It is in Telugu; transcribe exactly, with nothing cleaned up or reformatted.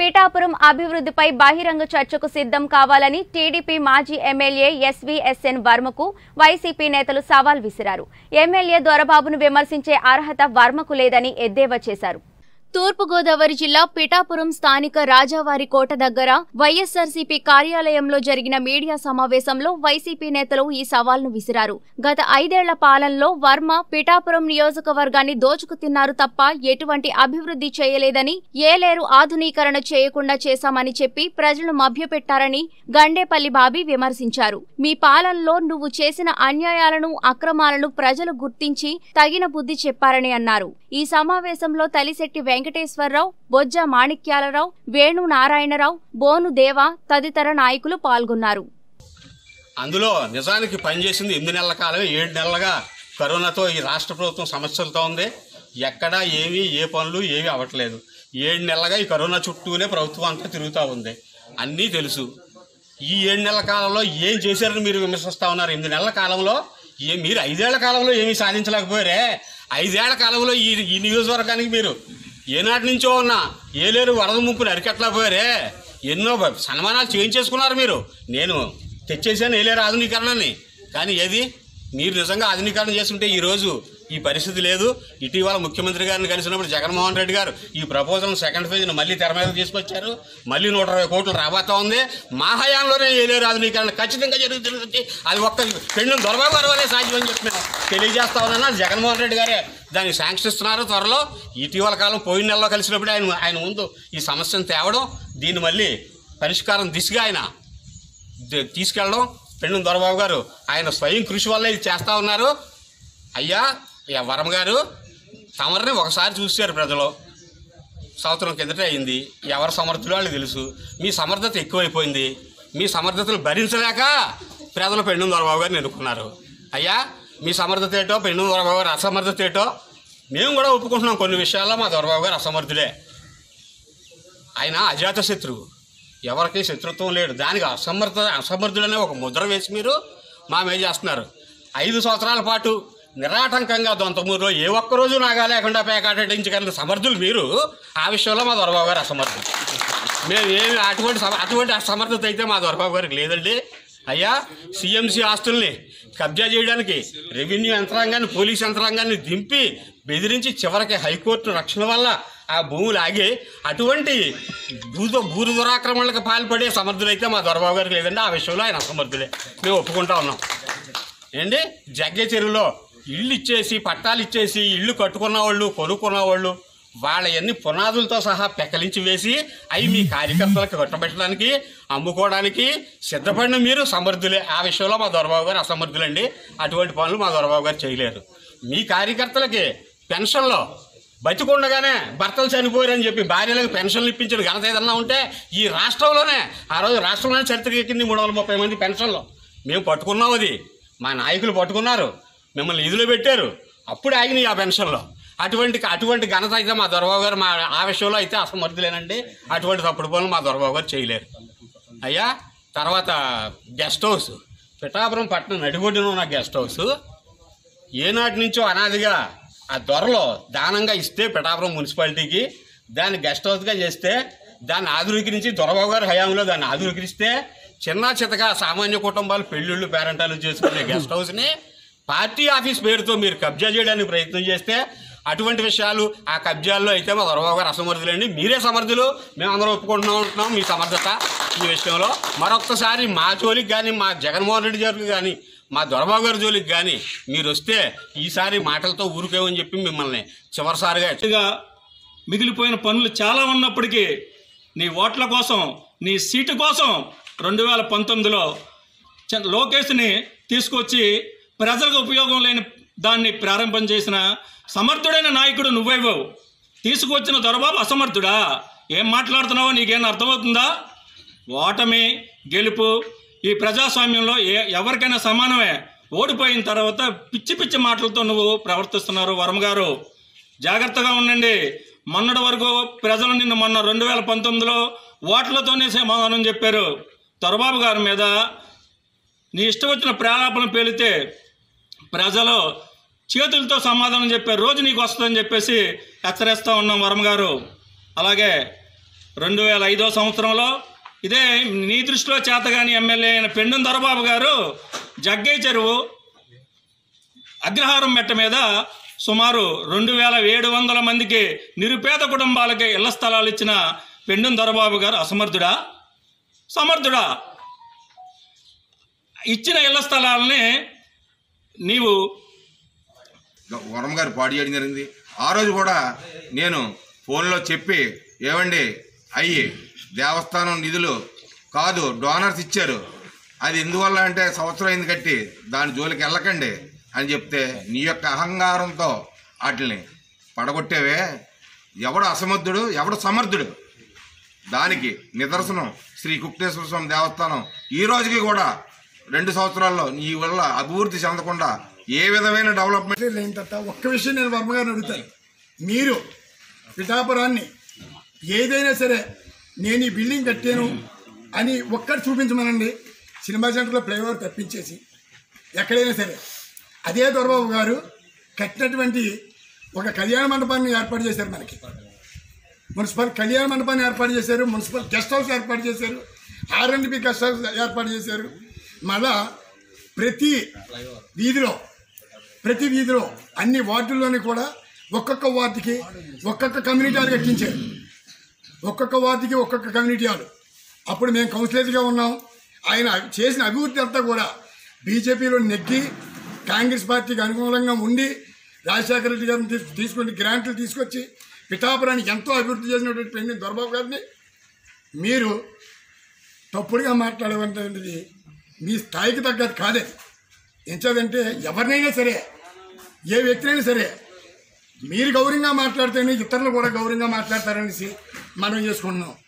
పీఠాపురం అభివృద్ధిపై బహిరంగ చర్చకు సిద్ధం కావాలని టీడీపీ మాజీ ఎమ్మెల్యే ఎస్వీఎస్ఎన్ వర్మకు వైసీపీ నేతలు సవాల్ విసిరారు. ఎమ్మెల్యే దొరబాబును విమర్శించే అర్హత వర్మకు లేదని ఎద్దేవా చేశారు. తూర్పుగోదావరి జిల్లా పిఠాపురం స్థానిక రాజావారి కోట దగ్గర వైఎస్ఆర్సీపీ కార్యాలయంలో జరిగిన మీడియా సమావేశంలో వైసీపీ నేతలు ఈ సవాల్ను విసిరారు. గత ఐదేళ్ల పాలనలో వర్మ పిఠాపురం నియోజకవర్గాన్ని దోచుకు తిన్నారు తప్ప ఎటువంటి అభివృద్ధి చేయలేదని, ఏలేరు ఆధునీకరణ చేయకుండా చేశామని చెప్పి ప్రజలను మభ్యపెట్టారని గండేపల్లి బాబీ విమర్శించారు. మీ పాలనలో నువ్వు చేసిన అన్యాయాలను, అక్రమాలను ప్రజలు గుర్తించి తగిన బుద్ధి చెప్పారని అన్నారు. ఈ సమావేశంలో తలిశెట్టి వెంకటేశ్వరరావు, బొజ్జ మాణిక్యాలరావు, వేణు నారాయణరావు, బోను దేవ తదితర నాయకులు పాల్గొన్నారు. అందులో నిజానికి పనిచేసింది ఎనిమిది నెలల కాలం, ఏడు నెలలుగా కరోనాతో ఈ రాష్ట్ర ప్రభుత్వం సమస్యలతో ఉంది. ఎక్కడా ఏమీ ఏ పనులు ఏమీ అవ్వట్లేదు. ఏడు నెలలుగా ఈ కరోనా చుట్టూనే ప్రభుత్వం అంతా తిరుగుతూ ఉంది. అన్నీ తెలుసు. ఈ ఏడు నెలల కాలంలో ఏం చేశారని మీరు విమర్శిస్తూ ఉన్నారు. ఎనిమిది నెలల కాలంలో ఏ మీరు ఐదేళ్ల కాలంలో ఏమీ సాధించలేకపోయారే. ఐదేళ్ల కాలంలో ఈ ఈ నియోజకవర్గానికి మీరు ఏనాటి నుంచో ఉన్న ఏలేరు వరద ముప్పుని అరికట్టలేకపోయారే. ఎన్నో సన్మానాలు చేయించేసుకున్నారు మీరు. నేను తెచ్చేసాను ఏలేరు ఆధునీకరణని. కానీ ఏది మీరు నిజంగా ఆధునీకరణ చేసుకుంటే ఈరోజు ఈ పరిస్థితి లేదు. ఇటీవల ముఖ్యమంత్రి గారిని కలిసినప్పుడు జగన్మోహన్ రెడ్డి గారు ఈ ప్రపోజల్ సెకండ్ ఫేజ్ను మళ్ళీ తెర మీద తీసుకొచ్చారు. మళ్ళీ నూట ఇరవై కోట్లు రాబోతా ఉంది. మా హయాంలోనే ఏలేరు ఆధునీకరణ ఖచ్చితంగా జరుగుతుంది. అది ఒక్క పెండు దొరబాబు గారు వల్లే సాధ్యమని చెప్పి మేము తెలియజేస్తా ఉన్నాను. జగన్మోహన్ రెడ్డి గారే దాన్ని శాంక్షన్ ఇస్తున్నారు త్వరలో. ఇటీవల కాలం పోయిన నెలలో కలిసినప్పుడు ఆయన ఆయన ముందు ఈ సమస్యను తేవడం, దీన్ని మళ్ళీ పరిష్కారం దిశగా ఆయన తీసుకెళ్ళడం, పెండు దొరబాబు గారు ఆయన స్వయం కృషి వల్ల ఇది చేస్తూ ఉన్నారు. అయ్యా వరం గారు, తమరిని ఒకసారి చూశారు ప్రజలు. సంవత్సరం కిందటే అయింది. ఎవరి సమర్థులు వాళ్ళు తెలుసు. మీ సమర్థత ఎక్కువైపోయింది. మీ సమర్థతలు భరించలేక ప్రజలు పెండు దొరబాబు గారిని ఎన్నుకున్నారు. అయ్యా మీ సమర్థత ఏటో, పెండు దొరబాబు గారు అసమర్థత ఏటో మేము కూడా ఒప్పుకుంటున్నాం. కొన్ని విషయాల్లో మా దొరబాబు గారు అసమర్థులే. ఆయన అజాత శత్రువు, ఎవరికి శత్రుత్వం లేడు. దానికి అసమర్థ అసమర్థులనే ఒక ముద్ర వేసి మీరు మా మీద చేస్తున్నారు. ఐదు సంవత్సరాల పాటు నిరాటంకంగా దొంతమూరులో ఏ ఒక్కరోజు నాగా లేకుండా పేకాటించగలిగిన సమర్థులు మీరు. ఆ విషయంలో మా దొరబాబు గారు అసమర్థులు. మేము ఏమి అటువంటి అటువంటి అసమర్థత అయితే మా దొరబాబు గారికి లేదండి. అయ్యా సిఎంసి ఆస్తుల్ని కబ్జా చేయడానికి రెవెన్యూ యంత్రాంగాన్ని, పోలీస్ యంత్రాంగాన్ని దింపి బెదిరించి చివరికి హైకోర్టు రక్షణ వల్ల ఆ భూములు ఆగి అటువంటి భూత భూరు దురాక్రమణలకు పాల్పడే సమర్థులైతే మా దొరబాబు గారికి లేదండి. ఆ విషయంలో ఆయన అసమర్థులే. మేము ఒప్పుకుంటా ఉన్నాం. ఏంటి జగ్గే చెరువులో ఇళ్ళు ఇచ్చేసి, పట్టాలు ఇచ్చేసి, ఇళ్ళు కట్టుకున్న వాళ్ళు, కొనుక్కున్న వాళ్ళు వాళ్ళవన్నీ పునాదులతో సహా పెకలించి వేసి అవి మీ కార్యకర్తలకు కట్టబెట్టడానికి, అమ్ముకోవడానికి సిద్ధపడిన మీరు సమర్థులే. ఆ విషయంలో మా దొరబాబు గారు అసమర్థులండి. అటువంటి పనులు మా దొరబాబు గారు చేయలేరు. మీ కార్యకర్తలకి పెన్షన్లో బతికుండగానే భర్తలు చనిపోయారని చెప్పి భార్యలకు పెన్షన్లు ఇప్పించిన ఘనత ఏదన్నా ఉంటే ఈ రాష్ట్రంలోనే, ఆ రోజు రాష్ట్రంలోనే చరిత్ర ఎక్కింది. మూడు వందల ముప్పై మంది పెన్షన్లు మేము పట్టుకున్నాం. అది మా నాయకులు పట్టుకున్నారు, మిమ్మల్ని ఇదిలో పెట్టారు, అప్పుడు ఆగినాయి ఆ పెన్షన్లో. అటువంటి అటువంటి ఘనత అయితే మా దొరబాబు గారు మా ఆ విషయంలో అయితే అసమర్థులేనండి. అటువంటి తప్పుడు పనులు మా దొరబాబు గారు చేయలేరు. అయ్యా తర్వాత గెస్ట్ హౌస్, పిఠాపురం పట్టణం నడిబొడ్డున ఉన్న గెస్ట్ హౌస్ ఏనాటి నుంచో అనాదిగా ఆ దొరలో దానంగా ఇస్తే పిఠాపురం మున్సిపాలిటీకి దాన్ని గెస్ట్ హౌస్గా చేస్తే, దాన్ని ఆధునీకరించి దొరబాబు గారి హయాంలో దాన్ని ఆధునీకరిస్తే చిన్న చితగా సామాన్య కుటుంబాలు పెళ్ళిళ్ళు పేరెంటాలు చేసుకునే గెస్ట్ హౌస్ని పార్టీ ఆఫీస్ పేరుతో మీరు కబ్జా చేయడానికి ప్రయత్నం చేస్తే, అటువంటి విషయాలు ఆ కబ్జాల్లో అయితే మా దొరబాబు గారు అసమర్థులండి. మీరే సమర్థులు. మేము అందరం ఒప్పుకుంటున్నాం ఉంటున్నాం మీ సమర్థత ఈ విషయంలో. మరొక్కసారి మా జోలికి కానీ, మా జగన్మోహన్ రెడ్డి గారికి కానీ, మా దొరబాబు గారి జోలికి కానీ మీరు వస్తే ఈసారి మాటలతో ఊరుకేమని చెప్పి మిమ్మల్ని చివరిసారిగా మిగిలిపోయిన పనులు చాలా ఉన్నప్పటికీ నీ ఓట్ల కోసం, నీ సీటు కోసం రెండు వేల పంతొమ్మిదిలో లోకేష్ని తీసుకొచ్చి ప్రజలకు ఉపయోగం లేని దాన్ని ప్రారంభం చేసిన సమర్థుడైన నాయకుడు నువ్వేవో. తీసుకొచ్చిన దొరబాబు అసమర్థుడా? ఏం మాట్లాడుతున్నావో నీకేం అర్థమవుతుందా? ఓటమి గెలుపు ఈ ప్రజాస్వామ్యంలో ఏ ఎవరికైనా సమానమే. ఓడిపోయిన తర్వాత పిచ్చి పిచ్చి మాటలతో నువ్వు ప్రవర్తిస్తున్నారు. వర్మ గారు జాగ్రత్తగా ఉండండి. మొన్నటి వరకు ప్రజలు నిన్ను మొన్న రెండు వేల పంతొమ్మిదిలో ఓట్లతోనే సమాధానం చెప్పారు. దొరబాబు గారి మీద నీ ఇష్టం వచ్చిన ప్రేలాపన పేలితే ప్రజలు చేతులతో సమాధానం చెప్పారు. రోజు నీకు వస్తుందని చెప్పేసి హెచ్చరిస్తూ ఉన్నాం వర్మ గారు. అలాగే రెండు వేల ఐదో సంవత్సరంలో ఇదే నీ దృష్టిలో చేతగాని ఎమ్మెల్యే అయిన పెండుం దొరబాబు గారు జగ్గయ్య చెరువు అగ్రహారం మెట్ట మీద సుమారు రెండు వేల ఏడు వందల మందికి నిరుపేద కుటుంబాలకి ఇళ్ల స్థలాలు ఇచ్చిన పెండుం దొరబాబు గారు అసమర్థుడా సమర్థుడా? ఇచ్చిన ఇళ్ల స్థలాలని నీవు వరం గారు పాడి చేయడం జరిగింది. ఆ రోజు కూడా నేను ఫోన్లో చెప్పి ఏమండి అయ్యి దేవస్థానం నిధులు కాదు డోనర్స్ ఇచ్చారు, అది ఎందువల్ల అంటే సంవత్సరం అయింది కట్టి దాని జోలికి వెళ్ళకండి అని చెప్తే నీ యొక్క అహంకారంతో వాటిని పడగొట్టేవే. ఎవడు అసమర్థుడు ఎవడు సమర్థుడు? దానికి నిదర్శనం శ్రీ కుక్టేశ్వర స్వామి దేవస్థానం ఈ రోజుకి కూడా రెండు సంవత్సరాల్లో నీ వల్ల అభివృద్ధి చెందకుండా ఏ విధమైన డెవలప్మెంట్ లేని తర్వాత ఒక్క విషయం నేను వర్మగారిని అడుగుతాను. మీరు పిఠాపురాన్ని ఏదైనా సరే నేను ఈ బిల్డింగ్ కట్టాను అని ఒక్కటి చూపించమనండి. సినిమా సెంటర్లో ఫ్లైఓవర్ తప్పించేసి ఎక్కడైనా సరే అదే దొరబాబు గారు కట్టినటువంటి ఒక కళ్యాణ మండపాన్ని ఏర్పాటు చేశారు. మనకి మున్సిపల్ కళ్యాణ మండపాన్ని ఏర్పాటు చేశారు, మున్సిపల్ గెస్ట్ హౌస్ ఏర్పాటు చేశారు, R and B guest house ఏర్పాటు చేశారు. మళ్ళా ప్రతి వీధిలో ప్రతి వీధిలో అన్ని వార్డుల్లోని కూడా ఒక్కొక్క వార్డుకి ఒక్కొక్క కమ్యూనిటీ హాల్ కట్టించారు. ఒక్కొక్క వార్డుకి ఒక్కొక్క కమ్యూనిటీ హాల్. అప్పుడు మేము కౌన్సిలర్స్గా ఉన్నాం. ఆయన చేసిన అభివృద్ధి అంతా కూడా బీజేపీలో నెగ్గి కాంగ్రెస్ పార్టీకి అనుకూలంగా ఉండి రాజశేఖర రెడ్డి గారిని తీసు తీసుకుని గ్రాంట్లు తీసుకొచ్చి పిఠాపురానికి ఎంతో అభివృద్ధి చేసినటువంటి పెండుం దొరబాబు గారిని మీరు తప్పుడుగా మాట్లాడేటువంటిది మీ స్థాయికి తగ్గది కాలేదు. ఎంచదంటే ఎవరినైనా సరే ఏ వ్యక్తినైనా సరే మీరు గౌరవంగా మాట్లాడితేనే ఇతరులు కూడా గౌరవంగా మాట్లాడతారనేసి మనం చేసుకుంటున్నాం.